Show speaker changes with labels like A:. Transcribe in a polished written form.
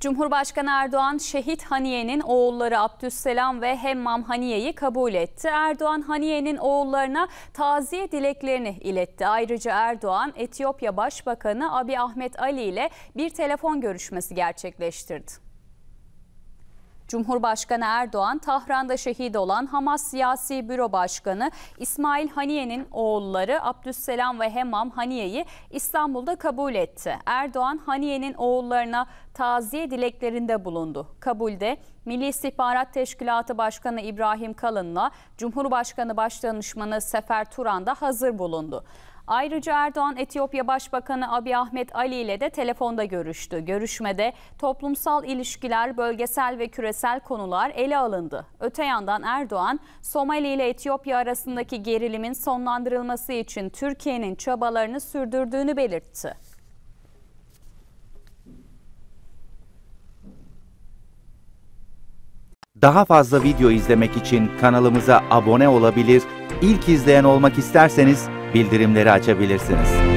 A: Cumhurbaşkanı Erdoğan, Şehit Haniye'nin oğulları Abdüsselam ve Hemmam Haniye'yi kabul etti. Erdoğan, Haniye'nin oğullarına taziye dileklerini iletti. Ayrıca Erdoğan, Etiyopya Başbakanı Abiy Ahmed Ali ile bir telefon görüşmesi gerçekleştirdi. Cumhurbaşkanı Erdoğan, Tahran'da şehit olan Hamas Siyasi Büro Başkanı İsmail Haniye'nin oğulları Abdüsselam ve Hemmam Haniye'yi İstanbul'da kabul etti. Erdoğan, Haniye'nin oğullarına taziye dileklerinde bulundu. Kabulde Milli İstihbarat Teşkilatı Başkanı İbrahim Kalın'la Cumhurbaşkanı Başdanışmanı Sefer Turan da hazır bulundu. Ayrıca Erdoğan, Etiyopya Başbakanı Abiy Ahmed Ali ile de telefonda görüştü. Görüşmede toplumsal ilişkiler, bölgesel ve küresel konular ele alındı. Öte yandan Erdoğan, Somali ile Etiyopya arasındaki gerilimin sonlandırılması için Türkiye'nin çabalarını sürdürdüğünü belirtti.
B: Daha fazla video izlemek için kanalımıza abone olabilir, ilk izleyen olmak isterseniz bildirimleri açabilirsiniz.